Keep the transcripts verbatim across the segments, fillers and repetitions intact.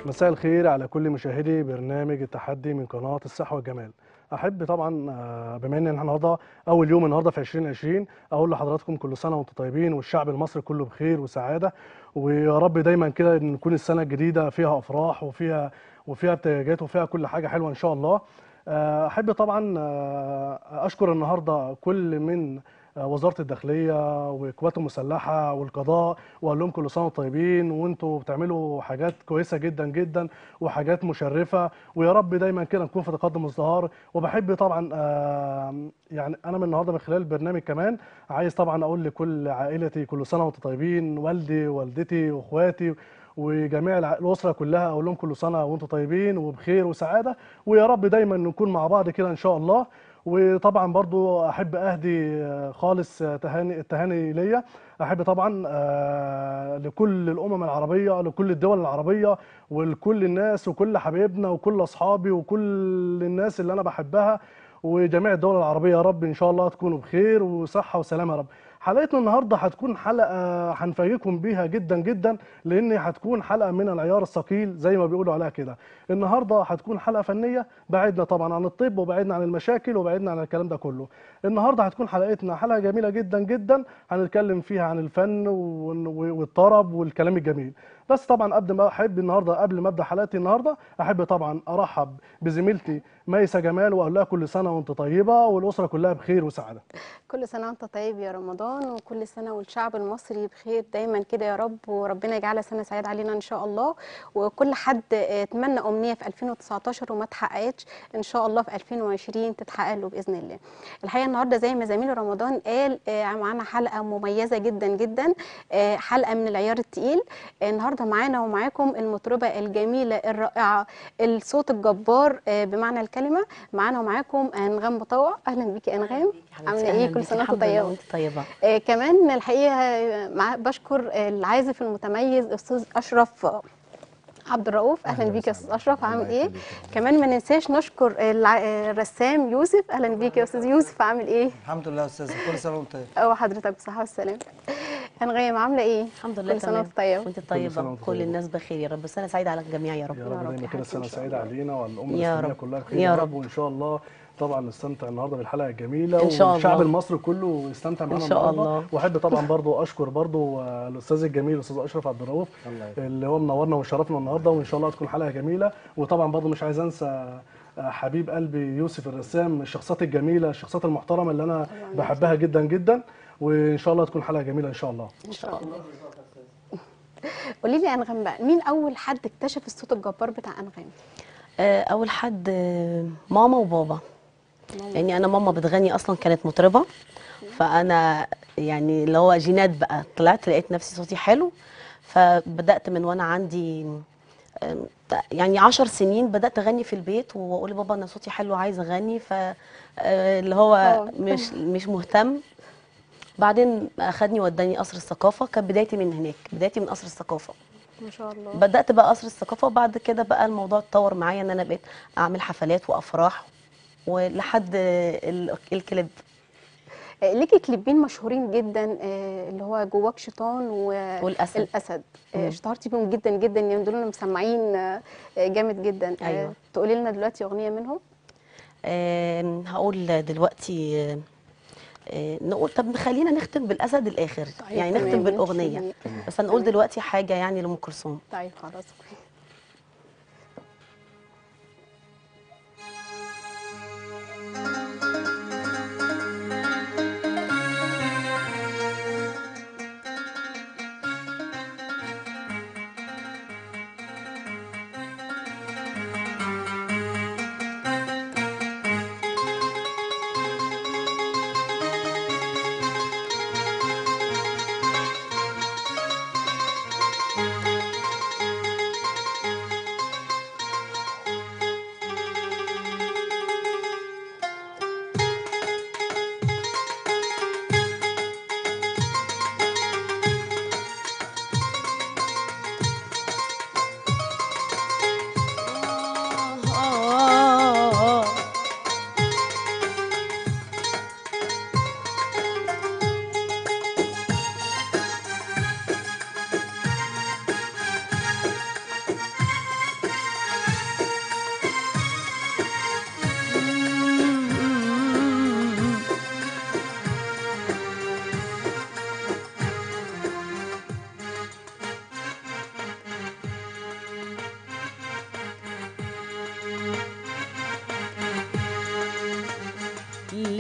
مساء الخير على كل مشاهدي برنامج التحدي من قناة الصحة والجمال. أحب طبعا آه، بما إن احنا النهارده أول يوم النهارده في ألفين وعشرين أقول لحضراتكم كل سنة وأنتم طيبين والشعب المصري كله بخير وسعادة، ويا رب دايما كده نكون السنة الجديدة فيها أفراح وفيها وفيها ابتهاجات وفيها كل حاجة حلوة إن شاء الله. آه، أحب طبعا آه، أشكر النهارده كل من آه، وزارة الداخلية والقوات المسلحة والقضاء، وأقول لهم كل سنة وانتم طيبين وأنتم بتعملوا حاجات كويسة جدا جدا وحاجات مشرفة، ويا رب دايما كده نكون في تقدم وازدهار. وبحب طبعا آه، يعني أنا من النهارده من خلال البرنامج كمان عايز طبعا أقول لكل عائلتي كل سنة وانتم طيبين، والدي ووالدتي وإخواتي وجميع الع- الأسرة كلها، أقول لهم كل سنة وانتم طيبين وبخير وسعادة، ويا رب دايما نكون مع بعض كده إن شاء الله. وطبعا برضو احب اهدي آه، خالص آه، تهاني التهاني ليا. احب طبعا آه، لكل الامم العربيه، لكل الدول العربيه ولكل الناس وكل حبايبنا وكل اصحابي وكل الناس اللي انا بحبها وجميع الدول العربيه، يا رب ان شاء الله تكونوا بخير وصحه وسلامه يا رب. حلقتنا النهارده هتكون حلقه هنفاجئكم بيها جدا جدا، لان هتكون حلقه من العيار الثقيل زي ما بيقولوا عليها كده. النهارده هتكون حلقه فنيه، بعدنا طبعا عن الطب وبعدنا عن المشاكل وبعدنا عن الكلام ده كله. النهارده هتكون حلقتنا حلقه جميله جدا جدا، هنتكلم فيها عن الفن وال- والطرب والكلام الجميل. بس طبعا قبل ما احب النهارده قبل ما ابدا حلقتي النهارده احب طبعا ارحب بزميلتي ميسة جمال واقول لها كل سنه وانت طيبه والاسره كلها بخير وسعاده. كل سنة وانت طيب يا رمضان، وكل سنة والشعب المصري بخير دايما كده يا رب، وربنا يجعلها سنة سعيدة علينا ان شاء الله. وكل حد آه، اتمنى امنية في ألفين وتسعتاشر وما اتحققتش ان شاء الله في ألفين وعشرين تتحقق له باذن الله. الحقيقة النهارده زي ما زميل رمضان قال آه، معانا حلقة مميزة جدا جدا، آه، حلقة من العيار التقيل. آه، النهارده معانا ومعاكم المطربة الجميلة الرائعة، الصوت الجبار آه، بمعنى الكلمة. معانا ومعاكم انغام مطوع. اهلا بيكي يا انغام، عامله حبيبتي، ايه؟ اهلا كل بيكي. سنه وانت الحمد لله طيبه. وانت طيبه. آه كمان الحقيقه آه، مع بشكر آه، العازف المتميز استاذ اشرف عبد الرؤوف. اهلا اهلا بيك يا وسهلا. استاذ اشرف، عامل الله ايه؟ يخليك يا رب. كمان ما ننساش نشكر الع- آه، الرسام يوسف. اهلا بيك يا استاذ يوسف، عامل ايه؟ الحمد لله يا استاذه، كل سنه وانت طيب. او حضرتك بصحه والسلامه. انغام عامله ايه؟ الحمد لله كل سنه تمام. وانت طيبه. وانت كل سنه طيبه، وانت كل طيبه. الناس بخير يا رب. سنه سعيده على الجميع يا رب. يا يا رب رب دايما يا كده حبيبتي ان السنه شاء سعيده الله. علينا وعلى الامه يا الاسلاميه رب كلها بخير يا يا رب، رب وان شاء الله طبعا نستمتع النهارده بالحلقه الجميله ان شاء والشعب الله. المصري كله يستمتع ان معانا شاء النهارده. الله. واحب طبعا برضو اشكر برضو آه، الاستاذ الجميل الاستاذ اشرف عبد الرؤوف الله يخليك. اللي هو منورنا وشرفنا النهارده، وان شاء الله تكون حلقه جميله. وطبعا برضو مش عايز انسى آه، حبيب قلبي يوسف الرسام، من الشخصيات الجميله الشخصيات المحترمه اللي انا طبعا بحبها أكيد. جدا جدا، وان شاء الله تكون حلقه جميله ان شاء الله. ان شاء الله. قولي لي يا انغام بقى، مين اول حد اكتشف الصوت الجبار بتاع انغام؟ آه، اول حد آه، ماما وبابا. ماما. يعني انا ماما بتغني اصلا، كانت مطربه. فانا يعني اللي هو جينات بقى، طلعت لقيت نفسي صوتي حلو. فبدات من وانا عندي آم، يعني عشر سنين بدات اغني في البيت، واقول لبابا انا صوتي حلو عايزه اغني. ف آه، اللي هو اه مش مش مهتم. بعدين اخدني وداني قصر الثقافه، كانت بدايتي من هناك، بدايتي من قصر الثقافه. ما شاء الله. بدات بقى قصر الثقافه، وبعد كده بقى الموضوع اتطور معايا ان انا بقيت اعمل حفلات وافراح ولحد ال- الكليب. آه، ليكي كليبين مشهورين جدا، آه، اللي هو جواك شيطان والاسد. والاسد. آه، مم. اشتهرتي بيهم جدا جدا، يعني دول مسمعين آه، آه، جامد جدا. آه، ايوه. تقولي لنا دلوقتي اغنيه منهم؟ آم، هقول دلوقتي آه، آه، نقول طب خلينا نختم بالاسد الاخر، طيب يعني تمام نختم ماشي. بالاغنيه. بس هنقول تمام. دلوقتي حاجه يعني لام كلثوم. طيب خلاص.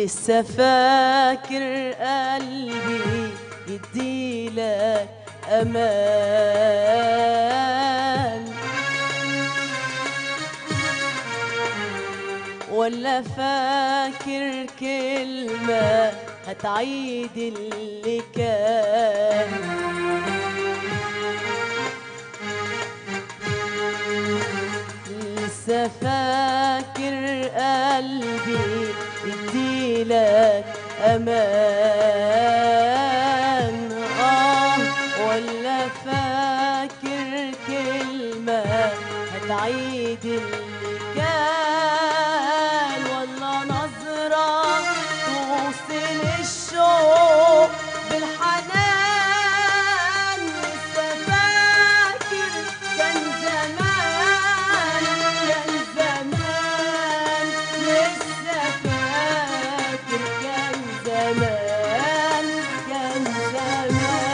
لسه فاكر قلبي يديلك أمان، ولا فاكر كلمة هتعيد اللي كان؟ لسه فاكر قلبي يديلك أمان، آه ولا فاكر كلمة هتعيد اللي كان؟ ولا نظرة توصل الشوق بالحنان؟ لسه فاكر كان زمان، كان زمان، لسه فاكر كان زمان، كان زمان.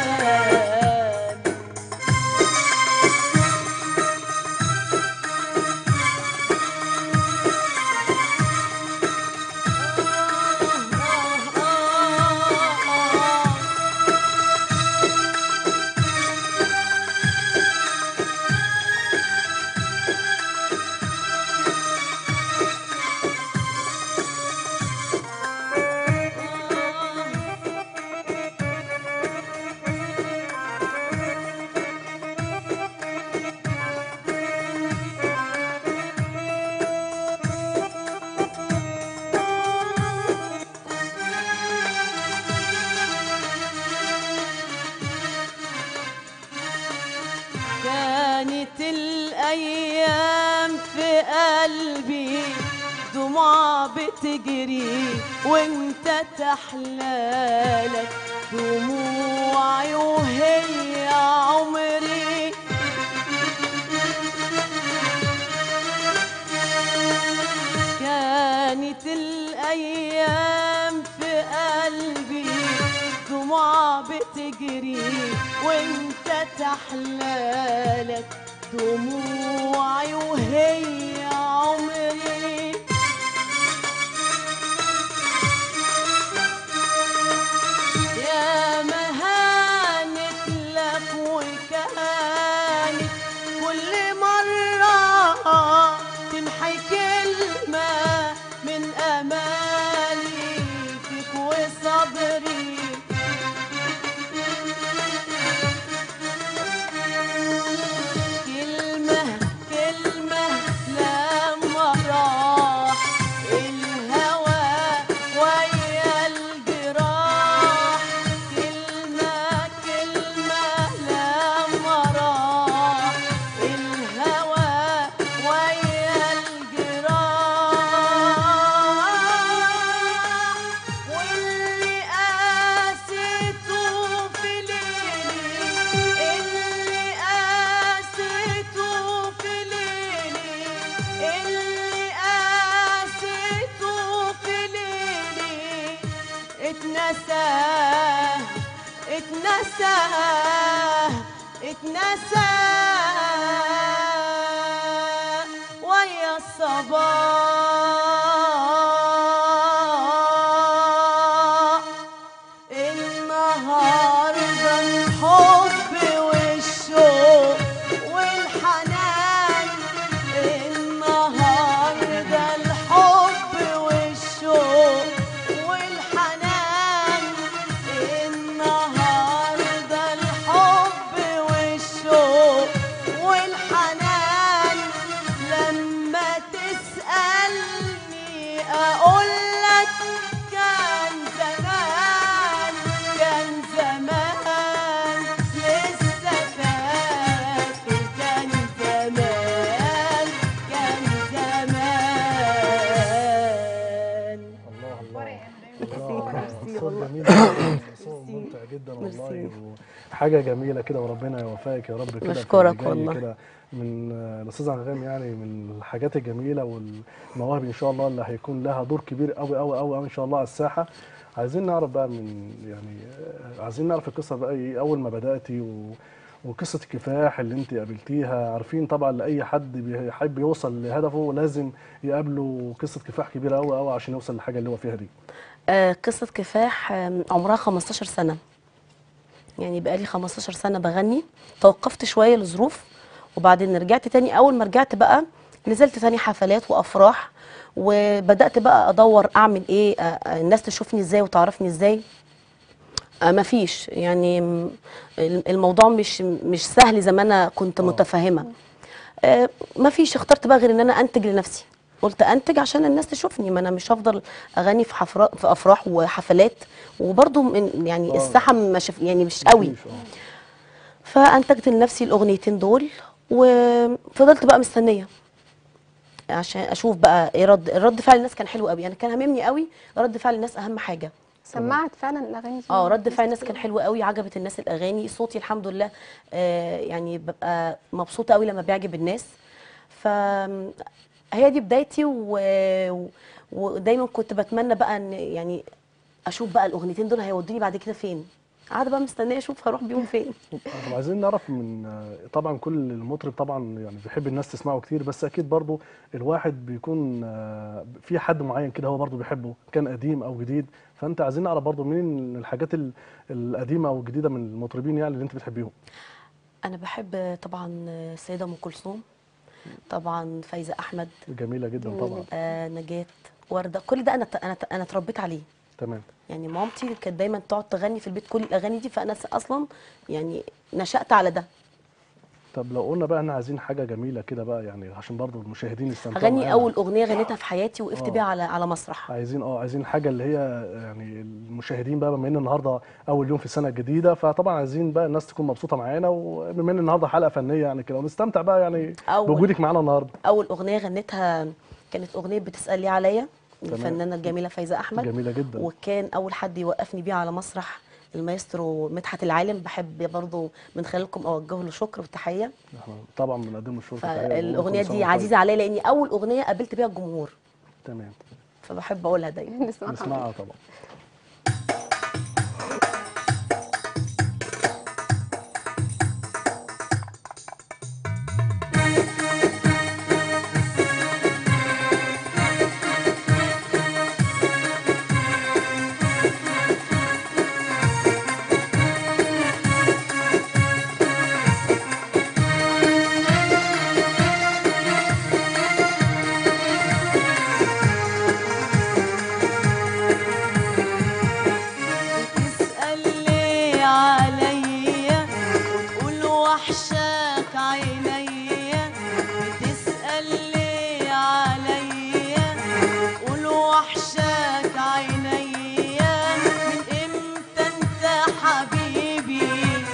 كانت الأيام في قلبي دموع بتجري وانت تحلالك دموعي وهي عمري. كانت الأيام في قلبي دموع بتجري وانت تحلالك دموعي وهي عمري. يا مهانت لك وكانت كل مرة تمحي كلمة من أمالي فيك وصبري. كلمة كلمة لما راح الهوى ويا الجراح. كلمة كلمة لما راح الهوى ويا الجراح. واللي قاسيته في ليلي، اللي قاسيته في ليلي، اللي قاسيته في ليلي اتنسى، اتنسى، اتنسى ويا الصباح. النهارده الحب والشوق والحنان، النهارده الحب والشوق والحنان، النهارده الحب والشوق والحنان. لما تسألني أقولك كان زمان، كان زمان، لسه فاكر كان زمان، كان زمان. الله الله ميرسي، الله، ميرسي صوت والله. جميل جدا، صوت ميرسي. ممتع جدا ميرسي. والله، وحاجه جميله كده، وربنا يوفقك يا رب كده في بشكرك اللي جاي والله. كده من آه، الاستاذ انغام، يعني من الحاجات الجميله والمواهب ان شاء الله اللي هيكون لها دور كبير قوي قوي قوي ان شاء الله على الساحه. عايزين نعرف بقى من يعني آه، عايزين نعرف القصه بقى ايه اول ما بداتي و وقصه الكفاح اللي انت قابلتيها، عارفين طبعا لاي حد بيحب يوصل لهدفه لازم يقابله قصه كفاح كبيره قوي قوي عشان يوصل للحاجه اللي هو فيها دي. آه، قصة كفاح آم، عمرها خمستاشر سنة، يعني بقالي خمستاشر سنة بغني. توقفت شوية لظروف وبعدين رجعت تاني. أول ما رجعت بقى نزلت تاني حفلات وأفراح، وبدأت بقى أدور أعمل إيه، آه، آه، الناس تشوفني إزاي وتعرفني إزاي. آه، مفيش يعني م- الموضوع مش مش سهل زي ما أنا كنت آه. متفهمة. آه، مفيش اخترت بقى غير إن أنا أنتج لنفسي. قلت انتج عشان الناس تشوفني، ما انا مش هفضل اغني في حفرا في افراح وحفلات وبرضو من يعني آه. الساحه ما شف يعني مش قوي. مفيش. اه فانتجت لنفسي الاغنيتين دول وفضلت بقى مستنيه عشان اشوف بقى ايه رد الرد فعل الناس. كان حلو قوي، انا كان هاممني قوي رد فعل الناس، اهم حاجه. سمعت فعلا الاغاني دي؟ اه رد ناس فعل الناس كتير. كان حلو قوي، عجبت الناس الاغاني، صوتي الحمد لله. آه يعني ببقى مبسوطه قوي لما بيعجب الناس. ف هي دي بدايتي و... ودايما كنت بتمنى بقى ان يعني اشوف بقى الاغنيتين دول هيودوني بعد كده فين. قاعده بقى مستنيه اشوف هروح بيهم فين. طب عايزين نعرف من طبعا كل المطرب طبعا يعني بيحب الناس تسمعه كتير، بس اكيد برضو الواحد بيكون آه، في حد معين كده هو برضو بيحبه، كان قديم او جديد. فانت عايزين نعرف برضو مين الحاجات ال- القديمه او الجديده من المطربين يعني اللي انت بتحبيهم. انا بحب طبعا السيده ام كلثوم، طبعا فايزه احمد، جميله جدا طبعا. آه نجاة، ورده. كل ده انا انا انا اتربيت عليه. تمام. يعني مامتي كانت دايما تقعد تغني في البيت كل الاغاني دي، فانا س- اصلا يعني نشأت على ده. طب لو قلنا بقى احنا عايزين حاجه جميله كده بقى يعني عشان برضو المشاهدين يستمتعوا هغني معانا. اول اغنيه غنيتها في حياتي وقفت آه. بيها على على مسرح. عايزين اه عايزين حاجه اللي هي يعني المشاهدين بقى، بما ان النهارده اول يوم في السنه الجديده، فطبعا عايزين بقى الناس تكون مبسوطه معانا، وبما ان النهارده حلقه فنيه يعني كده ونستمتع بقى يعني اول بوجودك معانا النهارده. اول اغنيه غنيتها كانت اغنيه بتسأل لي عليا تمام. للفنانه الجميله فايزه احمد. جميله جدا. وكان اول حد يوقفني بيها على مسرح المايسترو مدحت العالم. بحب برضو من خلالكم اوجه له شكر وتحيه. احنا طبعا بنقدم له الشكر والتحية ونقول فالاغنيه كل سنة دي وأنت عزيزه عليا لاني اول اغنيه قابلت بيها الجمهور، طيب. تمام. فبحب اقولها دايما. نسمعها. نسمعها طبعا. بتسأل ليه عليا وتقول وحشاك عينيا. بتسأل ليه عليا وتقول وحشاك عينيا. من امتى انت حبيبي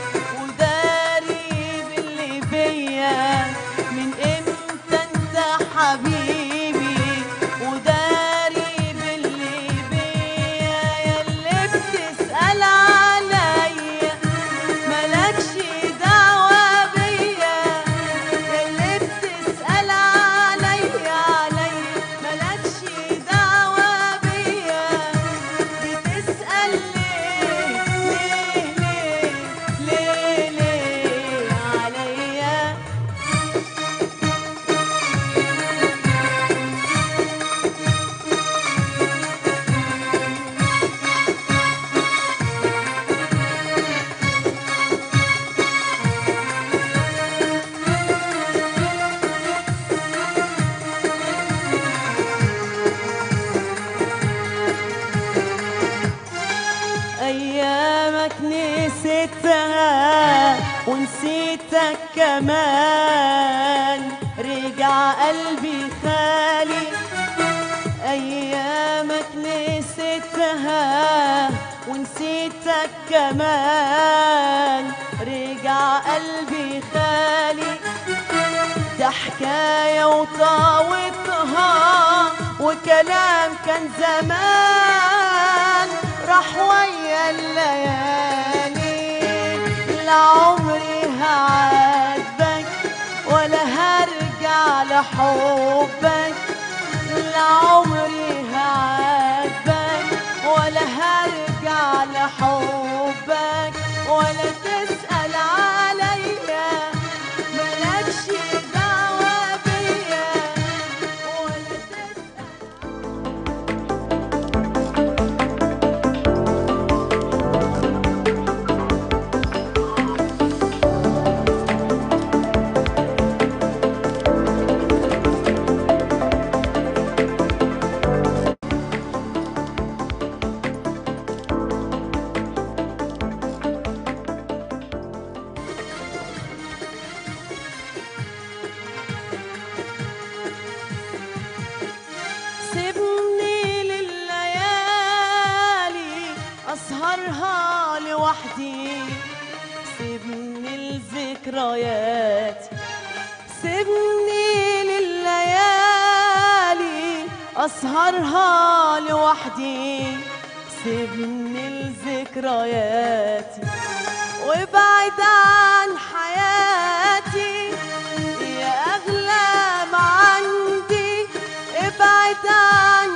وداري باللي بيا. من امتى انت حبيبي وداري باللي بيا. ياللي بتسأل عليا مالكش دعوة بيا. ياللي بتسأل عليا عليا مالكش دعوة بيا. بتسأل ليه ليه ليه ليه ليه عليا. أيامك نسيتها ونسيتك كمان. رجع قلبي خالي. أيامك نسيتها ونسيتك كمان. رجع قلبي خالي. ده حكاية وطاوتها وكلام كان زمان راح ويا الليالي. لا عمري هعاتبك ولا هرجع لحبك. لا عمري هعاتبك ولا هرجع لحبك ولا تسأل عليا. أسهرها لوحدي، سيبني لذكرياتي وابعد عن حياتي يا أغلى ما عندي، ابعد عن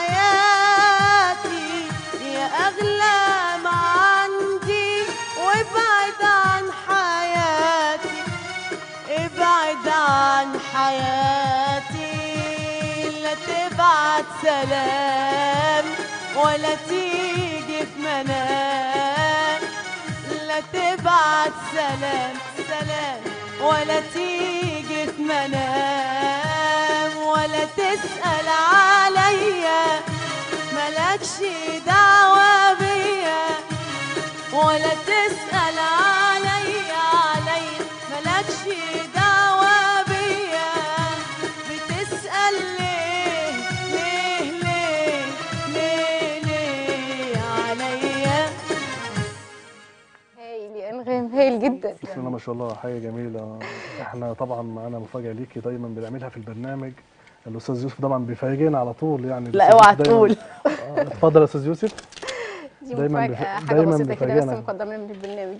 حياتي يا أغلى ما عندي، وابعد عن حياتي، ابعد عن حياتي. لا تبعت سلام ولا تيجي في منام، لا تبعت سلام سلام ولا تيجي في منام، ولا تسأل عليا ملكش دعوة بيا، ولا تسأل عليا عليا ملكش دعوة بيا. بتسأل ليه ليه ليه ليه ليه عليا. هايل يا انغام، هايل جدا. بسم الله ما شاء الله، حاجه جميله. احنا طبعا معانا مفاجاه ليكي دايما بنعملها في البرنامج. الاستاذ يوسف طبعا بيفاجئنا على طول يعني. لا الأستاذ اوعى يوسف دايماً- تقول. آه، اتفضل يا استاذ يوسف. دي دايماً مفاجأة، بيف- حاجة دايماً بسيطة كده بس بيفاجئنا. مقدمة من البرنامج.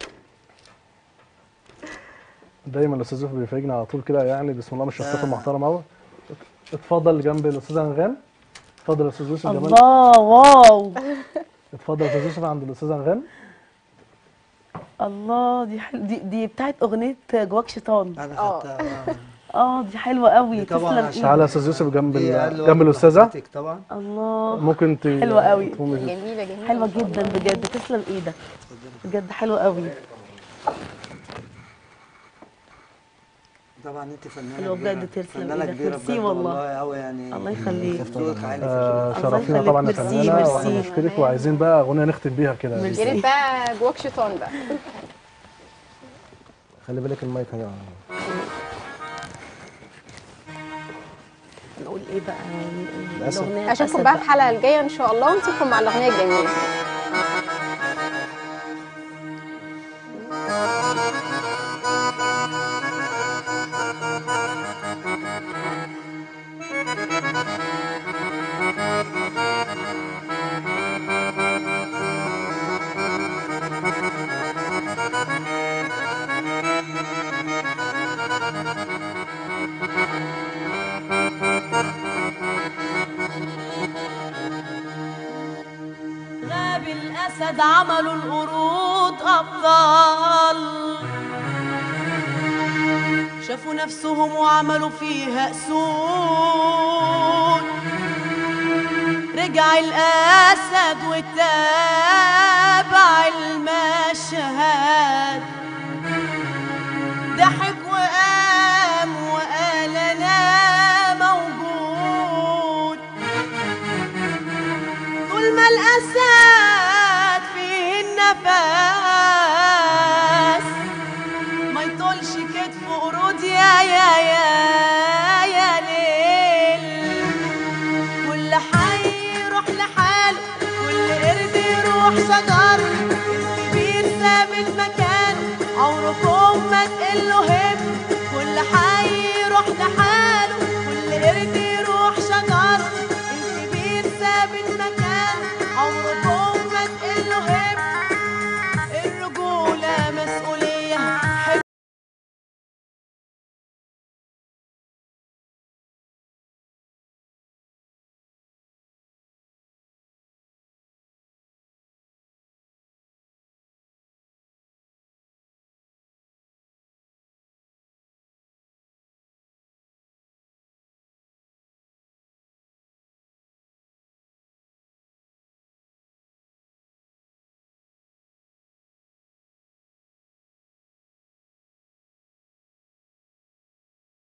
دايما الاستاذ يوسف بيفاجئنا على طول كده يعني. بسم الله، من الشخصيات المحترمه قوي. اتفضل جنب الاستاذ انغام. اتفضل يا استاذ يوسف جمال. الله واو. اتفضل يا استاذ يوسف عند الاستاذ انغام. الله دي حل... دي دي بتاعت اغنيه جواك شيطان. انا آه. خدتها. اه دي حلوه قوي. دي طبعاً تسلم عشان- تعالى يا ايدك. استاذ يوسف جنب دي ال- أقل جنب واحدة الاستاذه. حضرتك طبعا. الله ممكن ت... حلوة قوي. تقومي- جميلة جميلة. حلوه ما شاء جدا الله. بجد، تسلم ايدك بجد، حلوه قوي. طبعا انت فنانه حلوة كبيرة. بجد، تسلم فنانه إيدك. كبيره ميرسي بجد والله. والله قوي يعني. الله يخليك. صوتك عالي في آه الله شرفينا يخليك. طبعا يا ميرسي، فنانه، ميرسي. واحنا بنشكرك وعايزين بقى اغنيه نختم بيها كده. ميرسي. يا ريت بقى جواك شيطان بقى. خلي بالك المايك هنا. نقول ايه بقى؟ للأسف. الأغنية اشوفكم للأسف بقى في الحلقة الجاية ان شاء الله، ونسيبكم مع الاغنية الجميلة. غاب الأسد عملوا القرود أبطال، شافوا نفسهم وعملوا فيها أسود. رجع الأسد واتبع المشهد،